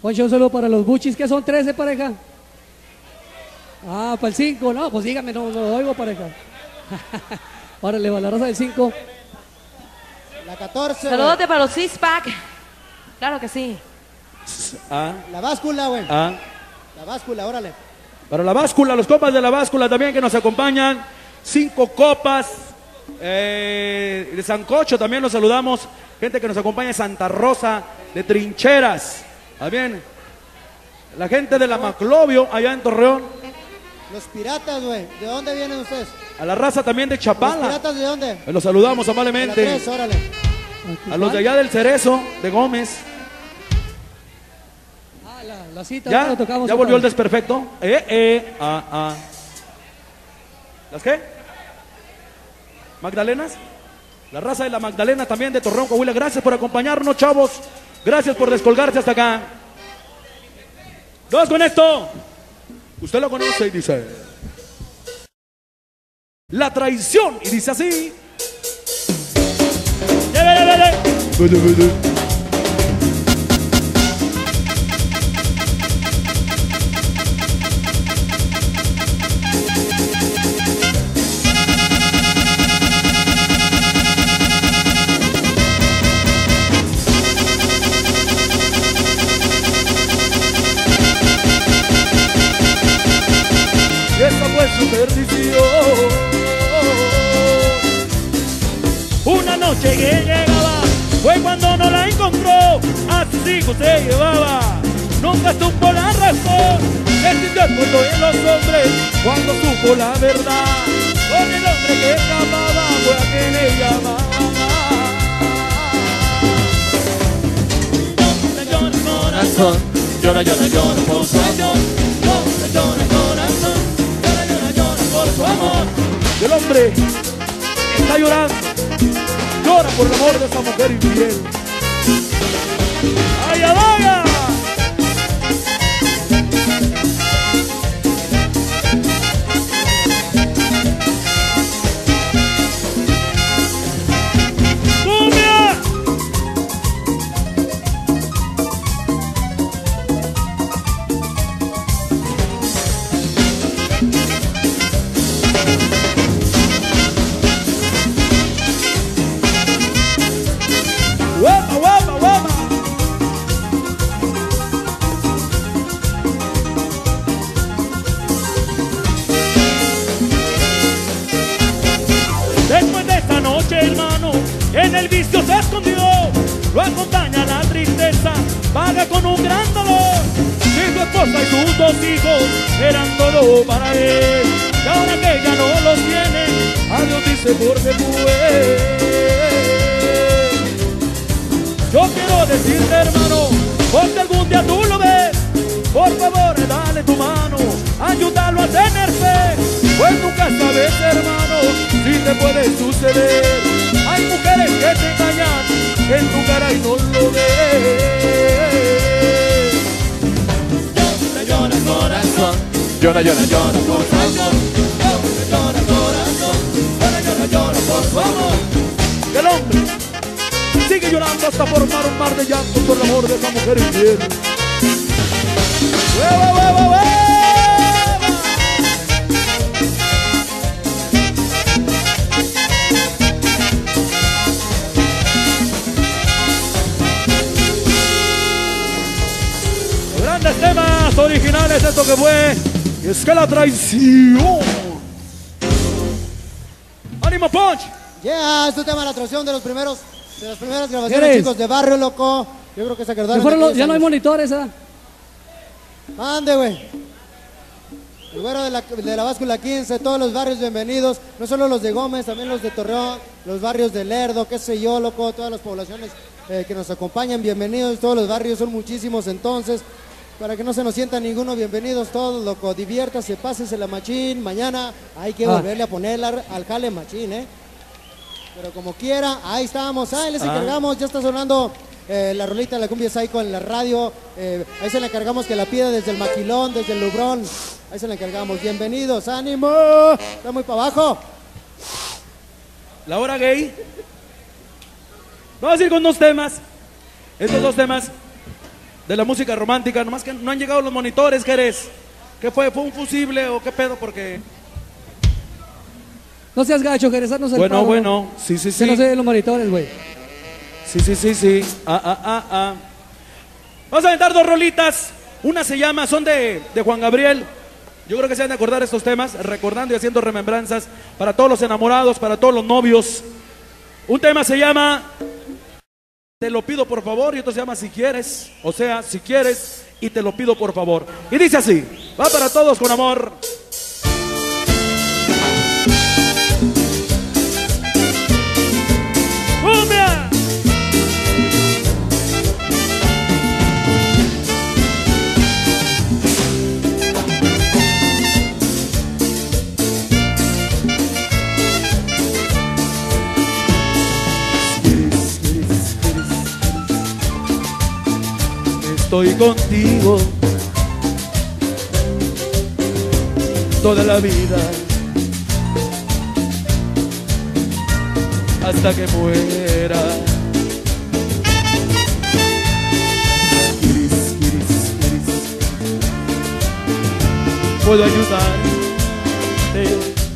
Poncho, un saludo para los buchis, que son 13 pareja. Ah, para el 5, no, pues dígame, no oigo pareja. Órale, va la raza del 5. La 14. Saludote para los six-pack. Claro que sí. La báscula, güey. La báscula, órale. Para la báscula, los copas de la báscula también que nos acompañan. 5 copas. De Sancocho también los saludamos. Gente que nos acompaña de Santa Rosa, de Trincheras. También la gente de la Maclovio, allá en Torreón. Los piratas, güey. ¿De dónde vienen ustedes? A la raza también de Chapala. ¿Los piratas de dónde? Los saludamos amablemente. De la 3, órale. A los de allá del Cerezo, de Gómez. La cita, ¿Ya? tocamos. ¿Ya volvió el desperfecto? ¿Las qué? ¿Magdalenas? La raza de la Magdalena también de Torreón, Coahuila. Gracias por acompañarnos, chavos. Gracias por descolgarse hasta acá. Dos con esto. Usted lo conoce y dice: La traición. Y dice así. Esta fue su perdición. Una noche que llegaba fue cuando no la encontró, a sus hijos se llevaba, nunca supo la razón. Se sintió el mundo en los hombres cuando supo la verdad. Con el hombre que escapaba fue a quien le llamaba. Llora, llora corazón, llora, llora, llora por su amor. Llora, llora corazón, llora, llora, llora por su amor. El hombre está llorando, llora por el amor de esa mujer infiel. ¡Ay, vaya! ¡Cumbia! ¡Guapa, guapa, guapa! Después de esta noche, hermano, en el vicio se escondió. Lo acompaña la tristeza, paga con un gran dolor. Si su esposa y sus 2 hijos eran todo para él, y ahora que ya no los tiene, adiós dice porque fue. Yo quiero decirte, hermano, porque algún día tú lo ves, por favor dale tu mano, ayúdalo a tener fe, pues nunca sabes, hermano, si te puede suceder. Hay mujeres que te engañan en tu cara y no lo ves. Llora, llora corazón, llora, llora, llora por su amor. Llora, llora corazón, llora, llora, llora por su amor. El hombre sigue llorando hasta formar un mar de llanto por el amor de esa mujer infiel. ¡Hueva, hueva, hueva! Grandes temas originales, esto que fue, y es que la traición. ¡Ánimo, Punch! Yeah, este tema de la traición de las primeras grabaciones, chicos, de Barrio Loco. Yo creo que se acordaron. Ya no hay monitores, ¿eh? Mande, güey. El güero de la báscula 15, todos los barrios bienvenidos, no solo los de Gómez, también los de Torreón, los barrios de Lerdo, qué sé yo, loco, todas las poblaciones que nos acompañan, bienvenidos, todos los barrios son muchísimos, entonces, para que no se nos sienta ninguno, bienvenidos todos, loco, diviértase, pásese la machín, mañana hay que volverle a poner al jale machín, pero como quiera, ahí estamos, ahí les encargamos, ya está sonando la rolita de la cumbia psycho en la radio, ahí se la encargamos que la pida desde el Maquilón, desde el Lubrón, ahí se la encargamos, bienvenidos, ánimo, está muy para abajo. La hora gay. Vamos a ir con 2 temas, estos 2 temas de la música romántica. Nomás que no han llegado los monitores, ¿qué eres? ¿Qué fue? ¿Fue un fusible o qué pedo? Porque... No seas gacho, Jerez, haznos el Bueno, paro. bueno, sí, sí, Que sí. no se ven los monitores, güey. Sí, sí, sí, sí. Vamos a aventar dos rolitas. Una se llama, son de Juan Gabriel. Yo creo que se van a acordar estos temas, recordando y haciendo remembranzas para todos los enamorados, para todos los novios. Un tema se llama Te lo pido por favor, y otro se llama Si quieres, o sea, si quieres y te lo pido por favor. Y dice así, va para todos con amor. ¡Cumbia! Estoy contigo toda la vida hasta que muera. Iris, iris, iris. Puedo ayudarte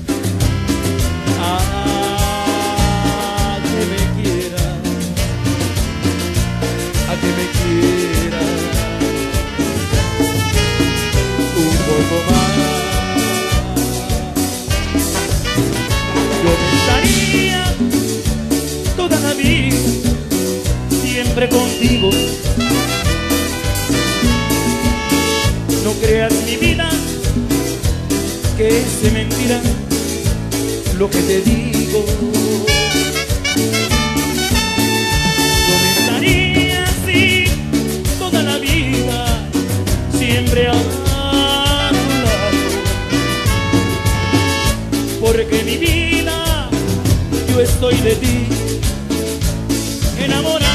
a que me quieras, a que me quieras un poco más. Yo me estaría toda la vida siempre contigo. No creas mi vida que es mentira lo que te digo. Yo me estaría así toda la vida siempre a tu lado, porque mi vida yo estoy de ti enamorado.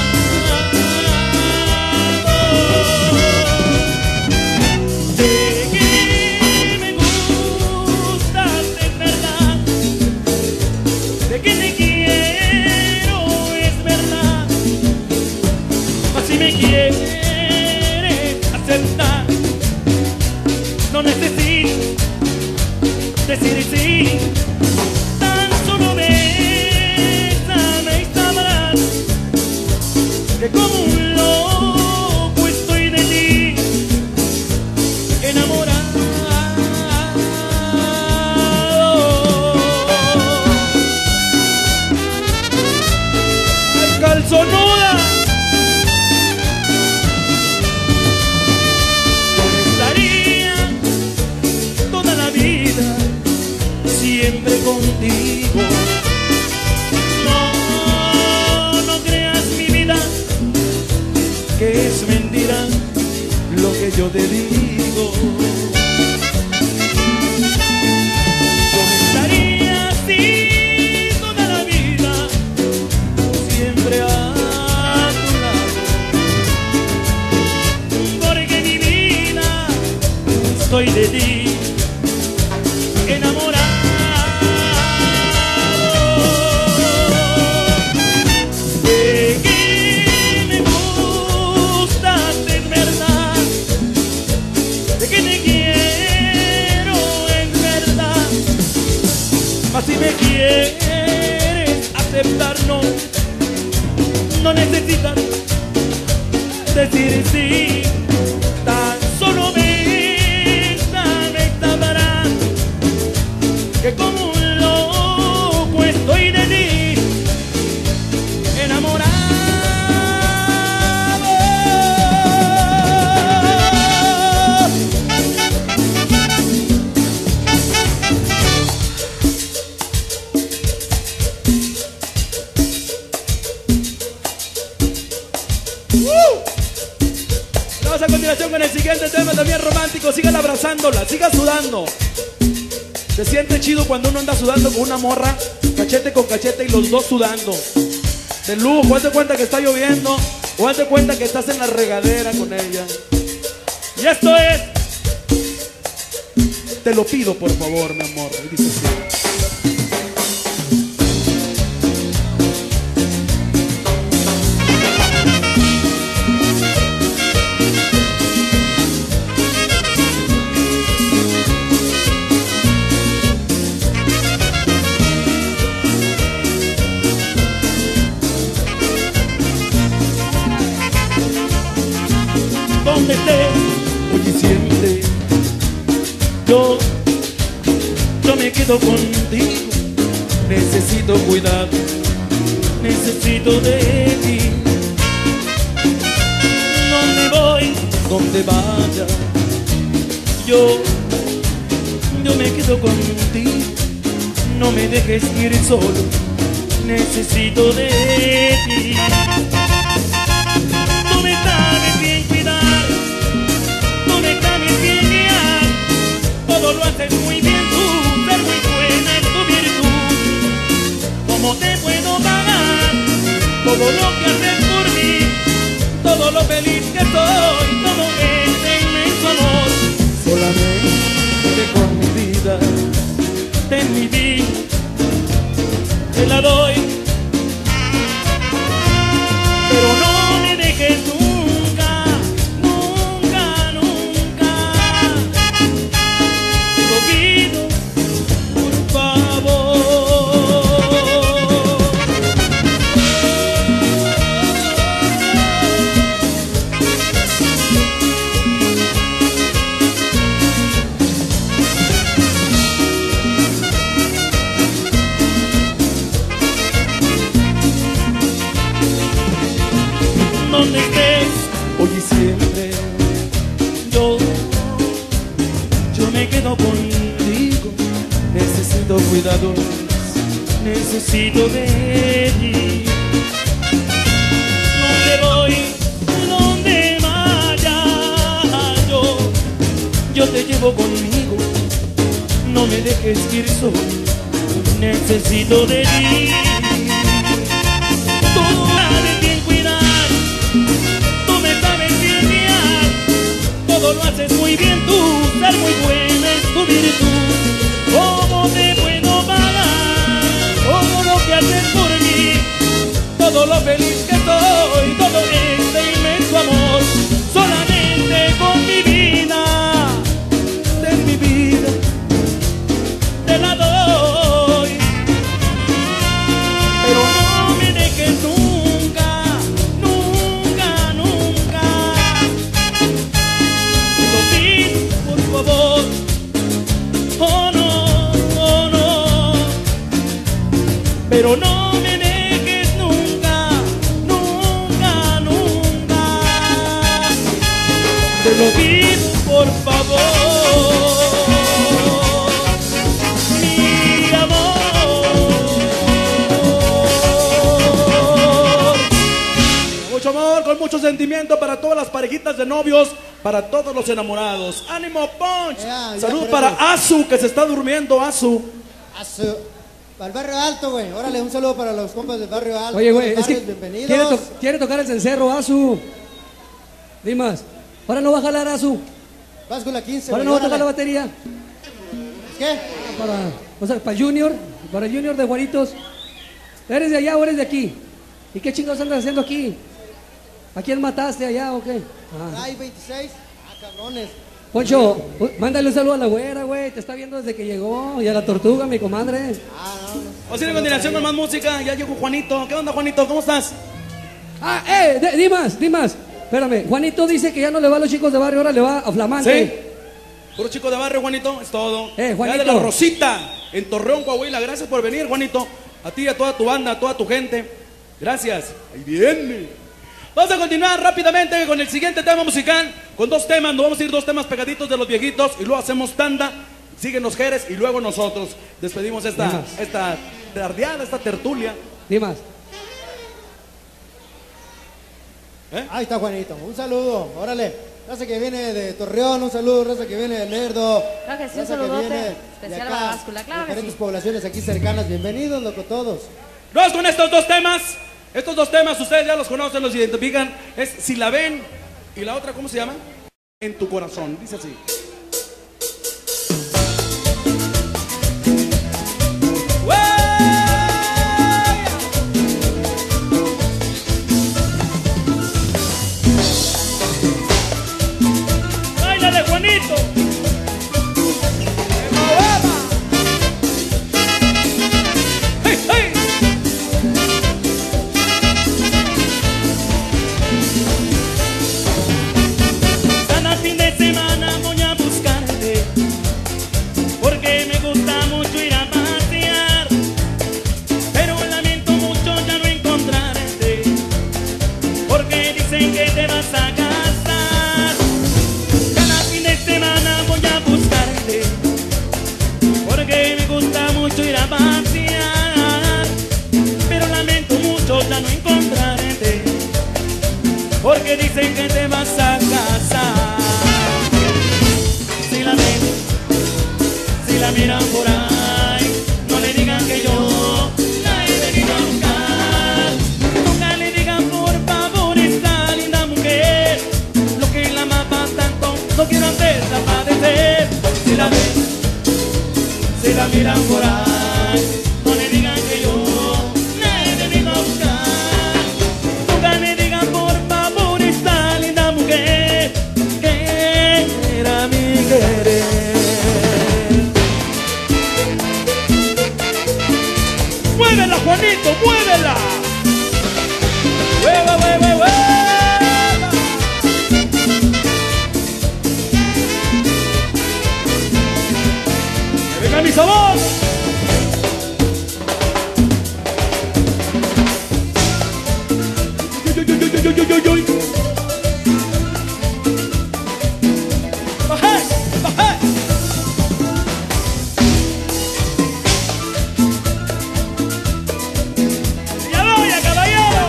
De que me gustas es verdad, de que te quiero es verdad. Así me quieres aceptar, no necesito decir sí. Tan solo bésame y sabrás que como un loco estoy de ti enamorado. ¡Ay, calzonuda! Yo estaría toda la vida siempre contigo. No creas mi vida que es mentira lo que yo te digo. Yo me estaría así toda la vida siempre a tu lado, porque mi vida estoy de ti enamorado. De que me gustas es verdad, de que te quiero es verdad. Mas si me quieres aceptar, no necesitas decir sí. Tan solo bésame y sabrás que como un loco estoy de ti enamorado. Vamos a continuación con el siguiente tema también romántico. Sigan abrazándola, sigan sudando. Se siente chido cuando uno anda sudando con una morra, cachete con cachete y los dos sudando. De lujo, hazte cuenta que está lloviendo o hazte cuenta que estás en la regadera con ella. Y esto es Te lo pido por favor, mi amor. Y dice así. donde estés, hoy y siempre. Yo me quedo contigo, necesito cuidado, necesito de ti. Donde voy, donde vaya, yo me quedo contigo, no me dejes ir solo, necesito de ti. Tú me sabes bien cuidar, tú me sabes bien guiar, todo lo haces muy bien tú, ser muy buena es tu virtud. ¿Cómo te puedo pagar todo lo que haces por mí? Todo lo feliz que soy, todo este inmenso amor. Solamente con mi vida, de mi vida, te la doy. Pero no me dejes nunca, nunca, nunca. Te lo pido, por favor. Donde estés, hoy y siempre, yo me quedo contigo, necesito cuidados, necesito de ti. Donde voy, donde vaya, yo te llevo conmigo, no me dejes ir solo, necesito de ti. Tú sabes bien cuidar, tú me sabes bien guiar, todo lo haces muy bien tú, ser muy buena es tu virtud. ¿Cómo te puedo pagar todo lo que haces por mí? Todo lo feliz que soy, todo este inmenso amor. Solamente con mi vida, de mi vida, te la doy. Pero no me dejes nunca, nunca, nunca. Te lo pido, por favor. Oh no, oh no. Pero no me dejes nunca, nunca, nunca. Te lo pido, por favor. Mi amor. Mucho amor, con mucho sentimiento para todas las parejitas de novios, para todos los enamorados. ¡Ánimo, Punch! Ya, Salud por para eso. Azu, que se está durmiendo, Azu. Para el barrio alto, güey. Órale, un saludo para los compas del barrio alto. Oye, güey, Todos es que los barrios, bienvenidos. quiere tocar el cencerro, Azu. Dimas, ahora no va a jalar, Azu. Báscula 15, Ahora güey, no va a tocar la órale. batería. ¿Qué? Para el Junior, para el Junior de Juanitos. ¿Eres de allá o eres de aquí? ¿Y qué chingados andas haciendo aquí? ¿A quién mataste allá o qué? Ah. Ay, 26. Ah, cabrones. Poncho, mándale un saludo a la güera, güey. Te está viendo desde que llegó. Y a la tortuga, mi comadre. Ah, no. Vamos a ir a continuación con más música. Ya llegó Juanito. ¿Qué onda, Juanito? ¿Cómo estás? Ah, Dimas. Espérame, Juanito dice que ya no le va a los chicos de barrio, ahora le va a Flamante. Sí. Puro chico de barrio, Juanito, es todo. Juanito. Ya de la Rosita, en Torreón, Coahuila. Gracias por venir, Juanito. A ti, a toda tu banda, a toda tu gente. Gracias. Ahí viene. Vamos a continuar rápidamente con el siguiente tema musical. Con dos temas, nos vamos a ir dos temas pegaditos de los viejitos. Y luego hacemos tanda. Siguen los Jerez y luego nosotros. Despedimos esta tardeada, esta tertulia. Dimas. Ahí está Juanito. Un saludo. Órale. Raza que viene de Torreón, un saludo. Raza que viene de Lerdo. Claro que sí, un raza saludote viene especial de a la acá, báscula, claro que diferentes sí. poblaciones aquí cercanas. Bienvenidos, loco, todos. Vamos con estos dos temas. Estos dos temas ustedes ya los conocen, los identifican. Es Si la ven y la otra, ¿cómo se llama? En tu corazón. Dice así. ¡Báilale, Juanito! ¡Hey, hey! miran por ahí, no le digan que yo le venido a buscar. Nunca le digan por favor esta linda mujer que era mi querer. ¡Muévela, Juanito, muévela! ¡Hueva, hueva, hueva! ¡Venga mi sabor! ¡Bajé! ¡Bajé! ¡Ya voy, caballero!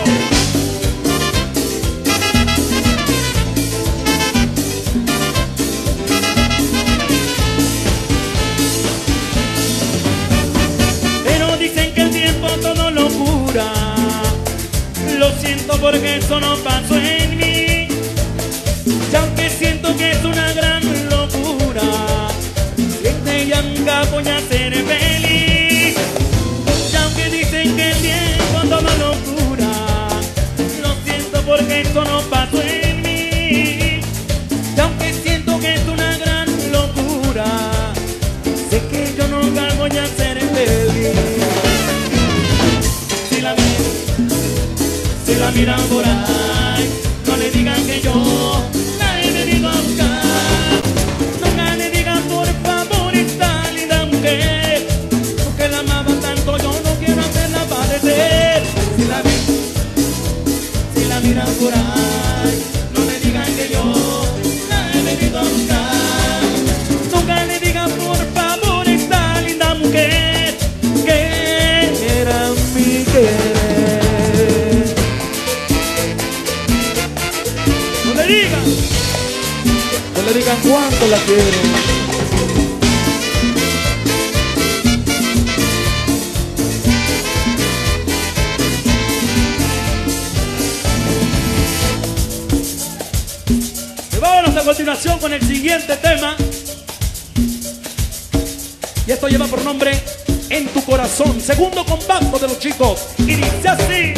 Pero dicen que el tiempo todo lo cura. Lo siento porque eso no pasó en mí. Y aunque siento que es una gran locura, siente ya nunca voy a ser feliz. Y aunque dicen que el tiempo todo lo cura, lo siento porque eso no pasó en mí. Y aunque siento que es una gran locura, sé que yo nunca voy a ser feliz. Si la miran por ahí, no le digan que yo la he venido a buscar. Nunca le digan por favor esta linda mujer, porque la amaba tanto yo no quiero hacerla padecer. Si la miran por ahí, no le digan que yo la he venido a buscar. Nunca le digan por favor esta linda mujer que era mi querer. No le digan cuánto la quieren. Y vámonos a continuación con el siguiente tema. Y esto lleva por nombre En tu corazón, segundo compacto de los chicos. Y dice así.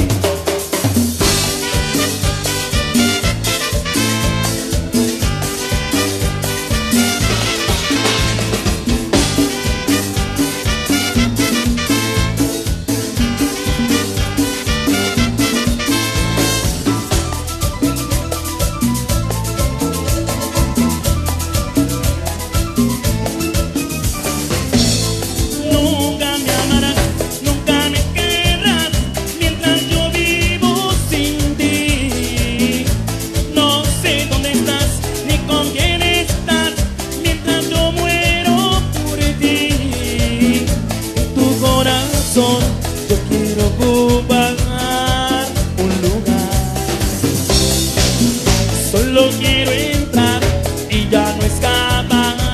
Nunca me amarás, nunca me querrás mientras yo vivo sin ti. No sé dónde estás ni con quién estás mientras yo muero por ti. En tu corazón yo quiero ocupar un lugar. Solo quiero entrar y ya no escapar.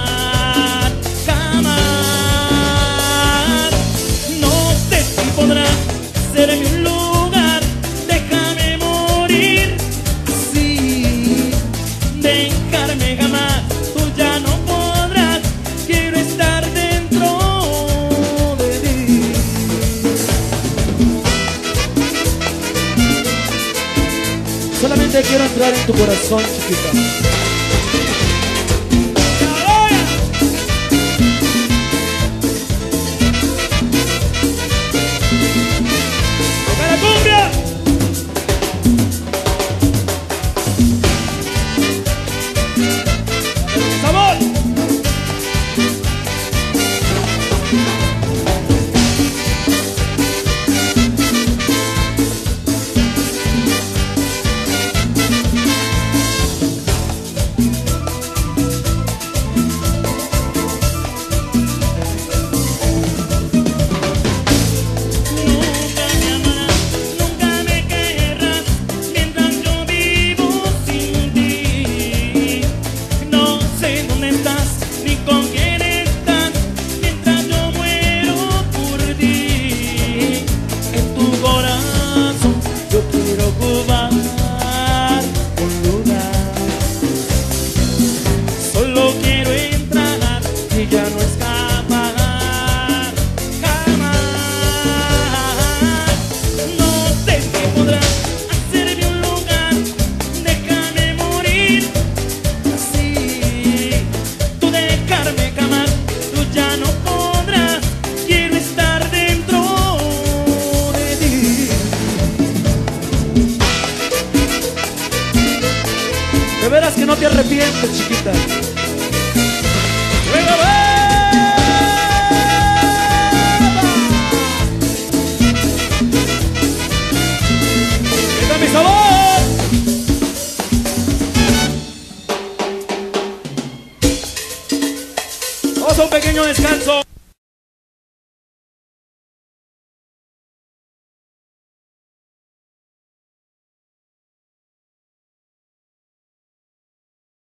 Podrás serme un lugar, déjame morir así, dejarme jamás, tú ya no podrás, quiero estar dentro de ti. Solamente quiero entrar en tu corazón, chiquita. verás que no te arrepientes, chiquita. ¡Venga, va! ¡Venga, mi sabor! Vamos a un pequeño descanso.